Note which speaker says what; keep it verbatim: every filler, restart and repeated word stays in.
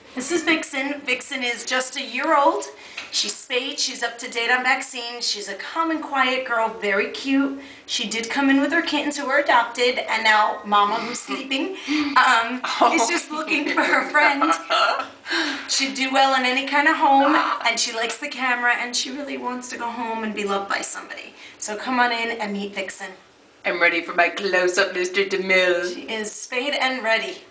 Speaker 1: This is Vixen. Vixen is just a year old. She's spayed. She's up to date on vaccines. She's a calm and quiet girl, very cute. She did come in with her kittens who were adopted, and now Mama, who's sleeping, um, oh. is just looking for her friend. She'd do well in any kind of home, and she likes the camera, and she really wants to go home and be loved by somebody. So come on in and meet Vixen.
Speaker 2: I'm ready for my close-up, Mister DeMille.
Speaker 1: She is spayed and ready.